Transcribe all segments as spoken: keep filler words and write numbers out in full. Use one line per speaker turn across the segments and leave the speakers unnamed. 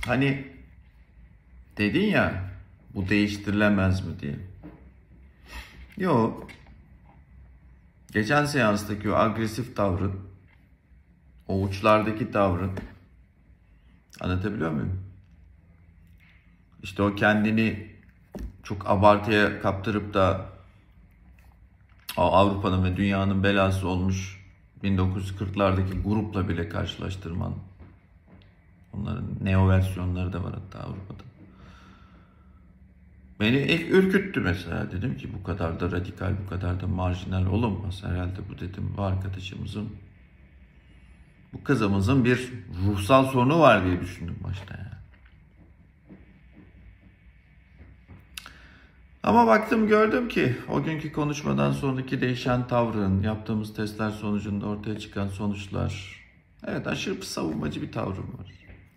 Hani dedin ya, bu değiştirilemez mi diye. Yok. Geçen seanstaki o agresif tavrın, o uçlardaki tavrın, anlatabiliyor muyum? İşte o kendini çok abartıya kaptırıp da Avrupa'nın ve dünyanın belası olmuş bin dokuz yüz kırklardaki grupla bile karşılaştırman. Onların neo versiyonları da var hatta Avrupa'da. Beni ilk ürküttü mesela. Dedim ki bu kadar da radikal, bu kadar da marjinal olamaz. Herhalde bu dedim bu arkadaşımızın, bu kızımızın bir ruhsal sorunu var diye düşündüm başta yani. Ama baktım gördüm ki o günkü konuşmadan sonraki değişen tavrın, yaptığımız testler sonucunda ortaya çıkan sonuçlar, evet aşırı savunmacı bir tavrım var.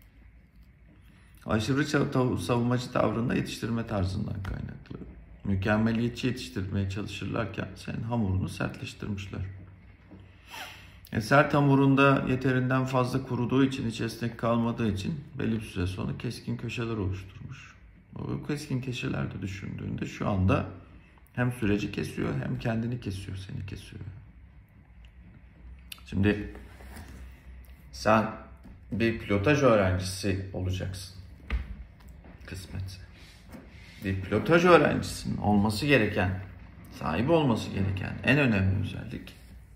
Aşırı savunmacı tavrında yetiştirme tarzından kaynaklı. Mükemmeliyetçi yetiştirmeye çalışırlarken senin hamurunu sertleştirmişler. E sert hamurunda yeterinden fazla kuruduğu için, hiç esnek kalmadığı için belli bir süre sonra keskin köşeler oluşturmuş. O keskin köşelerde düşündüğünde şu anda hem süreci kesiyor hem kendini kesiyor, seni kesiyor. Şimdi sen bir pilotaj öğrencisi olacaksın. Kısmetse. Bir pilotaj öğrencisinin olması gereken, sahibi olması gereken en önemli özellik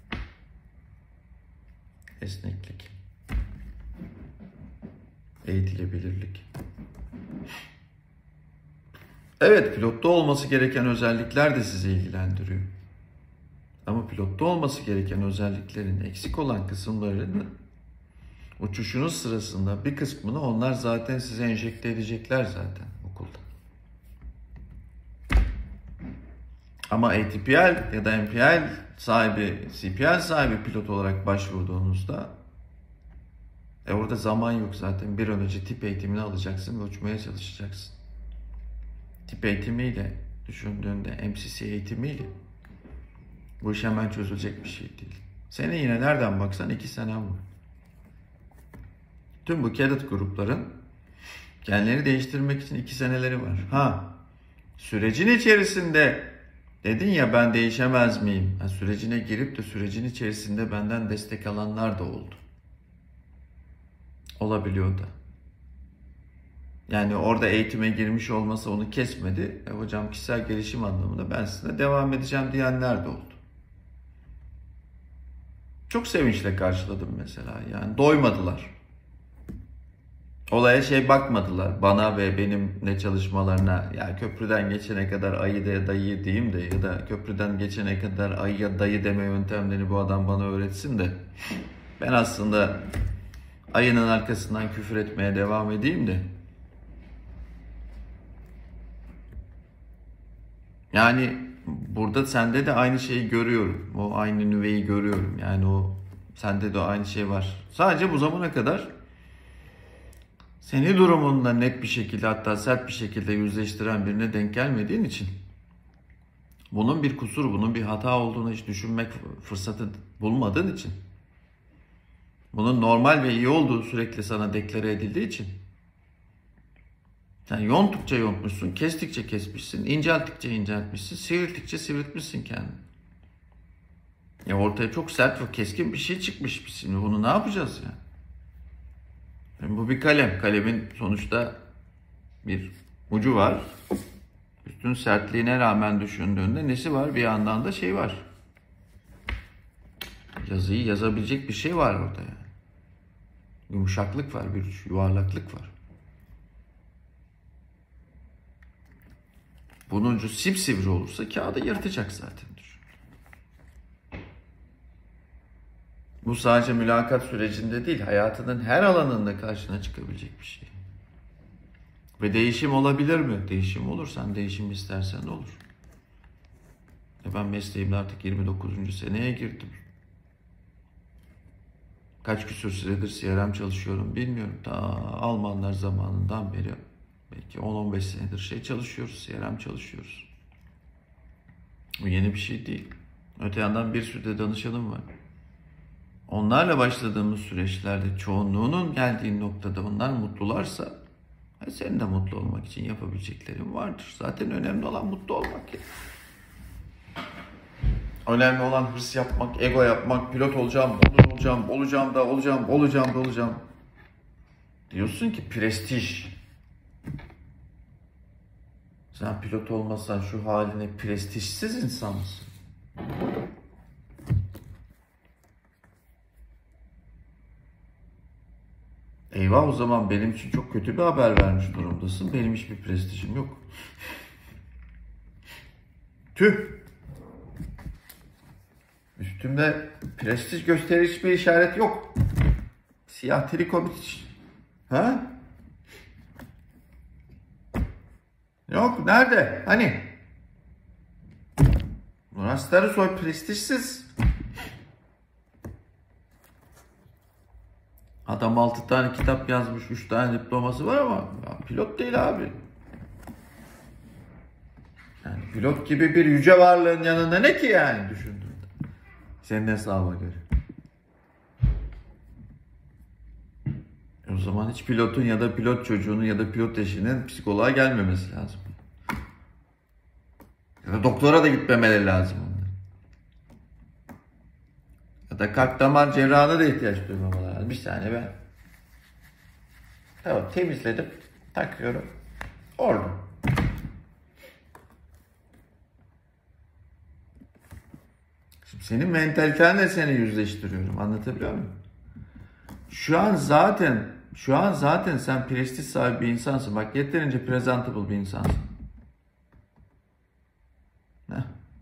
esneklik, eğitilebilirlik. Evet, pilotta olması gereken özellikler de sizi ilgilendiriyor. Ama pilotta olması gereken özelliklerin eksik olan kısımlarını uçuşunuz sırasında bir kısmını onlar zaten size enjekte edecekler zaten okulda. Ama A T P L ya da M P L sahibi, C P L sahibi pilot olarak başvurduğunuzda e orada zaman yok zaten. Bir an önce tip eğitimini alacaksın ve uçmaya çalışacaksın. Tip eğitimiyle düşündüğünde, M C C eğitimiyle bu iş hemen çözülecek bir şey değil. Senin yine nereden baksan iki senem var. Tüm bu cadet grupların kendilerini değiştirmek için iki seneleri var. Ha, sürecin içerisinde dedin ya ben değişemez miyim? Ha, sürecine girip de sürecin içerisinde benden destek alanlar da oldu. Olabiliyor da. Yani orada eğitime girmiş olması onu kesmedi. E, hocam kişisel gelişim anlamında ben size devam edeceğim diyenler de oldu. Çok sevinçle karşıladım mesela. Yani doymadılar. Olaya şey bakmadılar. Bana ve benim ne çalışmalarına, ya köprüden geçene kadar ayı da dayı diyeyim de ya da köprüden geçene kadar ayıya dayı deme yöntemlerini bu adam bana öğretsin de ben aslında ayının arkasından küfür etmeye devam edeyim de. Yani burada sende de aynı şeyi görüyorum. O aynı nüveyi görüyorum. Yani o sende de aynı şey var. Sadece bu zamana kadar seni durumunda net bir şekilde, hatta sert bir şekilde yüzleştiren birine denk gelmediğin için bunun bir kusur, bunun bir hata olduğunu hiç düşünmek fırsatı bulmadığın için, bunun normal ve iyi olduğu sürekli sana deklare edildiği için sen yonttukça yontmuşsun, kestikçe kesmişsin, incelttikçe inceltmişsin, sivrilttikçe sivriltmişsin kendini. Ya ortaya çok sert ve keskin bir şey çıkmış. Biz şimdi bunu ne yapacağız ya? Yani bu bir kalem. Kalemin sonuçta bir ucu var. Üstün sertliğine rağmen düşündüğünde nesi var? Bir yandan da şey var. Yazıyı yazabilecek bir şey var orada yani. Yumuşaklık var, bir yuvarlaklık var. Bunun ucu sipsivri olursa kağıdı yırtacak zaten. Bu sadece mülakat sürecinde değil, hayatının her alanında karşına çıkabilecek bir şey. Ve değişim olabilir mi? Değişim olur. Sen değişim istersen olur. E ben mesleğimde artık yirmi dokuzuncu seneye girdim. Kaç küsur süredir C R M çalışıyorum bilmiyorum. Ta Almanlar zamanından beri belki on on beş senedir şey çalışıyoruz, C R M çalışıyoruz. Bu yeni bir şey değil. Öte yandan bir sürü de danışanım var. Onlarla başladığımız süreçlerde çoğunluğunun geldiği noktada onlar mutlularsa E senin de mutlu olmak için yapabileceklerin vardır. Zaten önemli olan mutlu olmak ya. Önemli olan hırs yapmak, ego yapmak, pilot olacağım, olur olacağım, olacağım da olacağım, olacağım da olacağım. Diyorsun ki prestij. Sen pilot olmasan şu haline prestijsiz insan mısın? Eyvah, o zaman benim için çok kötü bir haber vermiş durumdasın. Benim hiçbir prestijim yok. Tüh! Üstümde prestij gösterici bir işaret yok. Siyah trikot. Ha? Yok, nerede? Hani? Murat Starısoy prestijsiz. Adam altı tane kitap yazmış, üç tane diploması var ama ya, pilot değil abi. Yani pilot gibi bir yüce varlığın yanında ne ki yani düşündüğünde? Senin hesabına göre. E o zaman hiç pilotun ya da pilot çocuğunun ya da pilot eşinin psikoloğa gelmemesi lazım. Ya da doktora da gitmemeleri lazım onların. Ya da kalp damar cerrahına da ihtiyaç duymamaları lazım. Bir saniye ben. Tamam, temizledim. Takıyorum. Orada. Şimdi senin mentalitenle seni yüzleştiriyorum. Anlatabiliyor muyum? Şu an zaten şu an zaten sen prestij sahibi bir insansın. Bak, yeterince presentable bir insansın. Heh.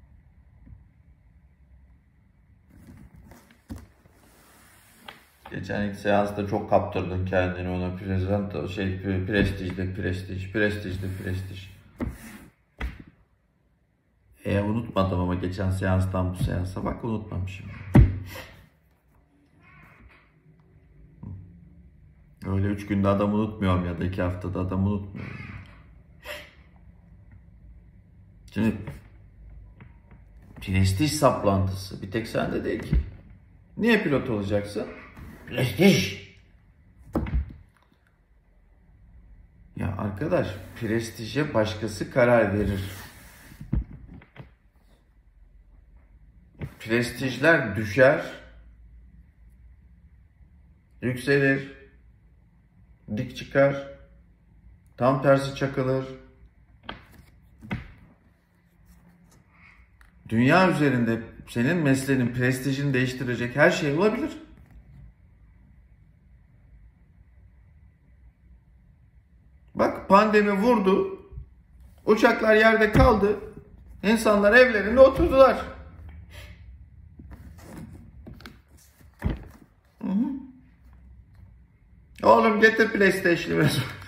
Geçen ilk seansta çok kaptırdın kendini ona. Present, şey, prestijde prestij, prestijde prestij. E unutmadım ama geçen seanstan bu seansa bak, unutmamışım. Öyle üç günde adam unutmuyorum ya da iki haftada adam unutmuyorum. Şimdi prestij saplantısı bir tek sende değil ki. Niye pilot olacaksın? Prestij. Ya arkadaş, prestije başkası karar verir. Prestijler düşer, yükselir, dik çıkar, tam tersi çakılır. Dünya üzerinde senin mesleğinin prestijini değiştirecek her şey olabilir. Bak, pandemi vurdu, uçaklar yerde kaldı, insanlar evlerinde oturdular. Hı hı. Oğlum getir PlayStation'ı.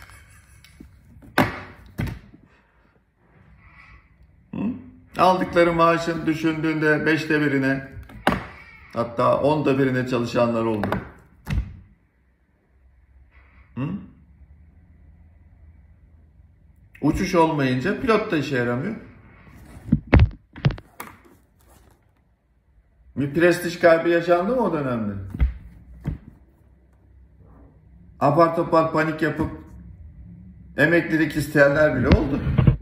Aldıkları maaşın düşündüğünde beşte birine, hatta onda birine çalışanlar oldu. Hı? Uçuş olmayınca pilot da işe yaramıyor. Bir prestij kaybı yaşandı mı o dönemde? Apar topar panik yapıp emeklilik isteyenler bile oldu.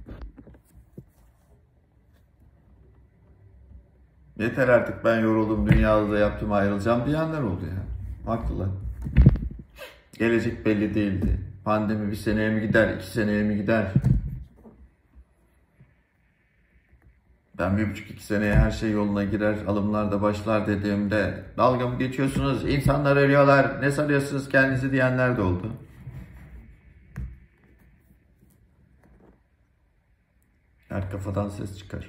Yeter artık, ben yoruldum, dünyada da yaptım, ayrılacağım diyenler oldu ya. Haklılar. Gelecek belli değildi. Pandemi bir seneye mi gider, iki seneye mi gider? Ben bir buçuk iki seneye her şey yoluna girer, alımlar da başlar dediğimde dalga mı geçiyorsunuz, insanlar ölüyorlar, ne sanıyorsunuz kendinizi diyenler de oldu. Her kafadan ses çıkar.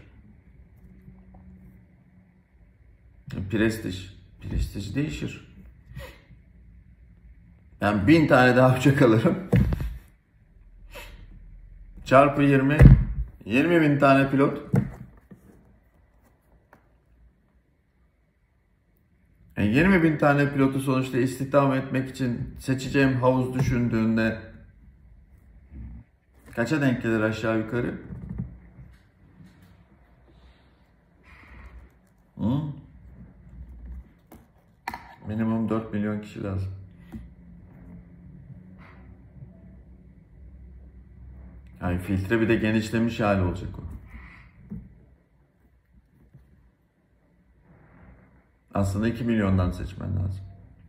Prestij, prestij değişir. Ben bin tane daha uçak alırım. Çarpı yirmi, yirmi bin tane pilot. Yani yirmi bin tane pilotu sonuçta istihdam etmek için seçeceğim havuz düşündüğünde kaça denk gelir aşağı yukarı? Hı? Minimum dört milyon kişi lazım. Yani filtre bir de genişlemiş hali olacak o. Aslında iki milyondan seçmen lazım.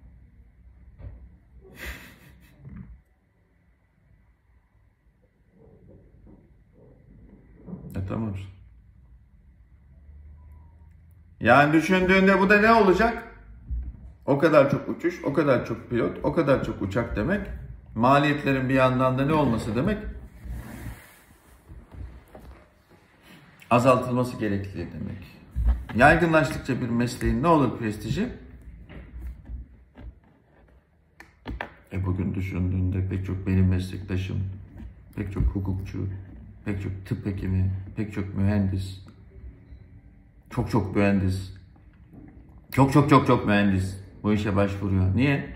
E tamam. Yani düşündüğünde bu da ne olacak? O kadar çok uçuş, o kadar çok pilot, o kadar çok uçak demek. Maliyetlerin bir yandan da ne olması demek? Azaltılması gerektiği demek. Yaygınlaştıkça bir mesleğin ne olur prestiji? E bugün düşündüğünde pek çok benim meslektaşım, pek çok hukukçu, pek çok tıp hekimi, pek çok mühendis, çok çok mühendis, çok çok çok çok mühendis bu işe başvuruyor. Niye?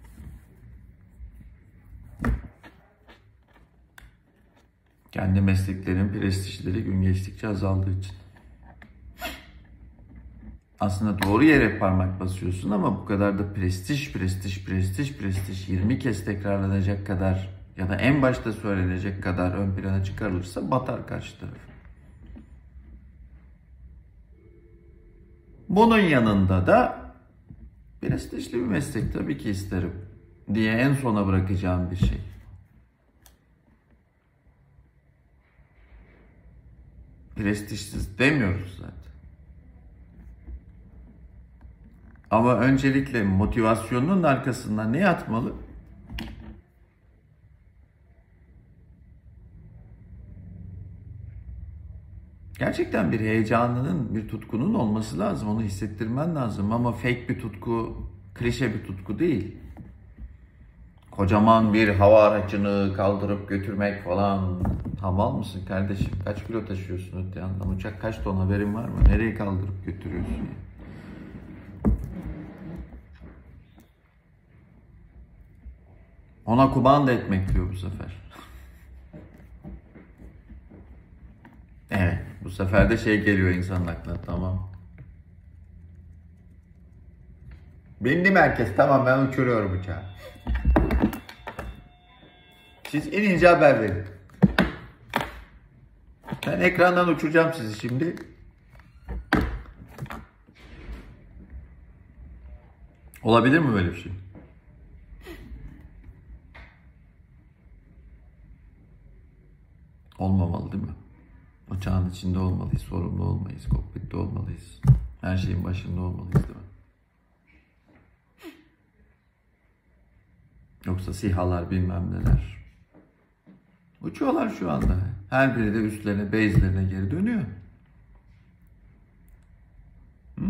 Kendi mesleklerin prestijleri gün geçtikçe azaldığı için. Aslında doğru yere parmak basıyorsun ama bu kadar da prestij, prestij, prestij, prestij yirmi kez tekrarlanacak kadar ya da en başta söylenecek kadar ön plana çıkarılırsa batar karşı taraf. Bunun yanında da prestijli bir meslek tabii ki isterim diye en sona bırakacağım bir şey. Prestijsiz demiyoruz zaten. Ama öncelikle motivasyonun arkasında ne yatmalı? Gerçekten bir heyecanının, bir tutkunun olması lazım. Onu hissettirmen lazım ama fake bir tutku, klişe bir tutku değil. Kocaman bir hava aracını kaldırıp götürmek falan. Hamal mısın kardeşim? Kaç kilo taşıyorsun öte yandan? Uçak kaç ton haberin var mı? Nereye kaldırıp götürüyorsun ya? Ona kumanda etmek diyor bu sefer. Evet, bu sefer de şey geliyor insanın aklına, tamam. Bindim herkes, tamam ben uçuruyorum uçağı. Siz inince haber verin. Ben ekrandan uçuracağım sizi şimdi. Olabilir mi böyle bir şey? Olmamalı değil mi? Uçağın içinde olmalıyız, sorumlu olmayız, kokpitte olmalıyız. Her şeyin başında olmalıyız değil mi? Yoksa SİHA'lar bilmem neler. Uçuyorlar şu anda. Her biri de üstlerine, base'lerine geri dönüyor. Hı?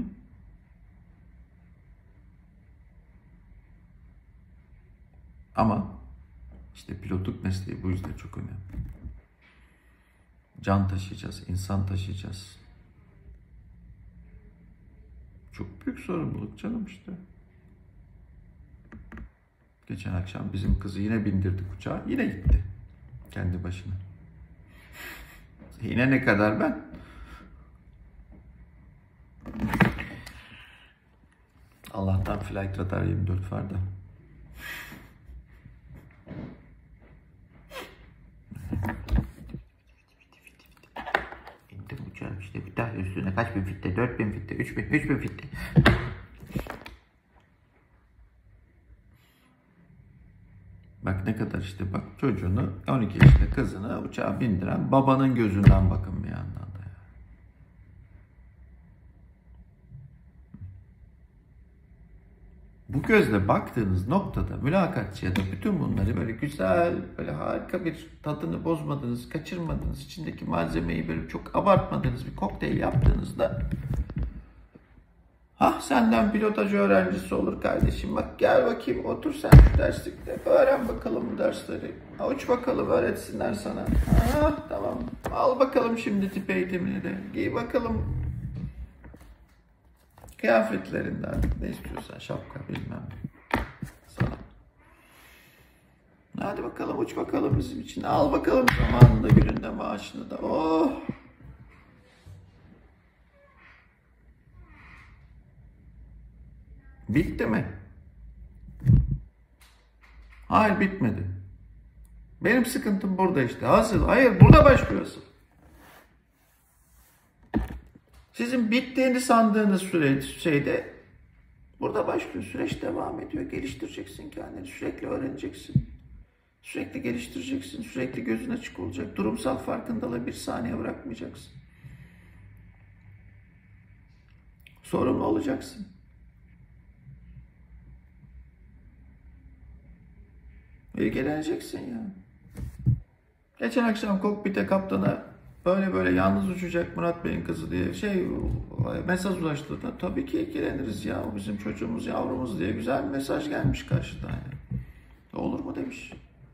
Ama işte pilotluk mesleği bu yüzden çok önemli. Can taşıyacağız, insan taşıyacağız. Çok büyük sorumluluk canım işte. Geçen akşam bizim kızı yine bindirdik uçağa, yine gitti. Kendi başına. Yine ne kadar ben? Allah'tan Flight Radar yirmi dört var da. İndim uçağım işte bir daha üstüne kaç bin fitte? dört bin fitte, üç bin, üç bin fitte. Bak ne kadar işte bak çocuğunu on iki yaşında kızını uçağa bindiren babanın gözünden bakın bir yandan da. Ya. Bu gözle baktığınız noktada mülakatçıya da bütün bunları böyle güzel, böyle harika bir tadını bozmadığınız, kaçırmadığınız, içindeki malzemeyi böyle çok abartmadığınız bir kokteyl yaptığınızda ah senden pilotaj öğrencisi olur kardeşim. Bak gel bakayım otur sen şu derslikte. Öğren bakalım bu dersleri. Uç bakalım öğretsinler sana. Ah tamam. Al bakalım şimdi tip eğitimini de. Giy bakalım kıyafetlerinden. Ne istiyorsan şapka bilmem. Sana. Hadi bakalım uç bakalım bizim için. Al bakalım zamanında gününde maaşını da. Oh. Bitti mi? Hayır bitmedi. Benim sıkıntım burada işte. Asıl, hayır burada başlıyor asıl. Sizin bittiğini sandığınız süre, şeyde burada başlıyor. Süreç devam ediyor. Geliştireceksin kendini. Sürekli öğreneceksin. Sürekli geliştireceksin. Sürekli gözün açık olacak. Durumsal farkındalığı bir saniye bırakmayacaksın. Sorumlu olacaksın. İlgileneceksin ya. Geçen akşam kokpite kaptana böyle böyle yalnız uçacak Murat Bey'in kızı diye şey mesaj ulaştı da tabii ki ilgileniriz ya, o bizim çocuğumuz yavrumuz diye güzel bir mesaj gelmiş karşıdan ya. Olur mu demiş.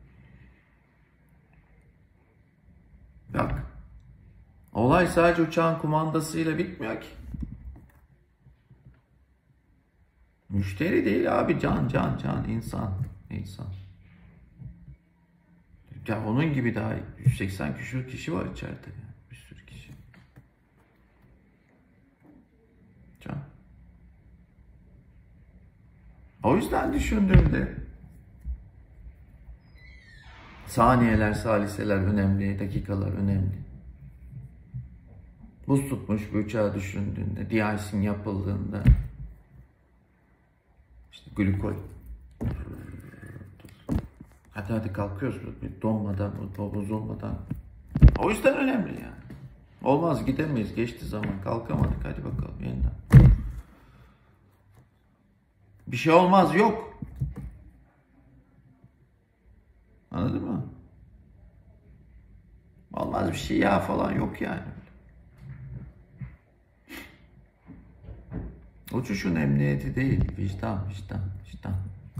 Bak, olay sadece uçağın kumandasıyla bitmiyor ki. Müşteri değil abi, can can can insan insan. Ya onun gibi daha yüz seksen küsur kişi var içeride ya. Bir sürü kişi. Can. O yüzden düşündüğümde saniyeler, saliseler önemli, dakikalar önemli. Buz tutmuş bir uçağı düşündüğünde, de-icing yapıldığında, işte glikol. Hadi hadi kalkıyoruz bir donmadan, bozulmadan. O yüzden önemli yani. Olmaz, gidemeyiz, geçti zaman, kalkamadık, hadi bakalım yeniden. Bir şey olmaz, yok. Anladın mı? Olmaz bir şey ya falan yok yani. Uçuşun emniyeti değil, vicdan, vicdan, vicdan.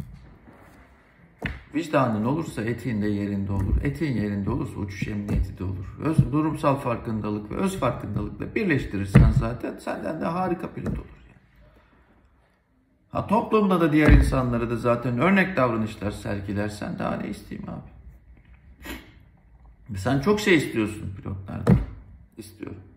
Vicdanın olursa etiğin de yerinde olur. Etiğin yerinde olursa uçuş emniyeti de olur. Öz, durumsal farkındalık ve öz farkındalıkla birleştirirsen zaten senden de harika pilot olur. Yani. Ha, toplumda da diğer insanlara da zaten örnek davranışlar sergilersen daha ne isteyeyim abi. Sen çok şey istiyorsun pilotlardan. İstiyorum.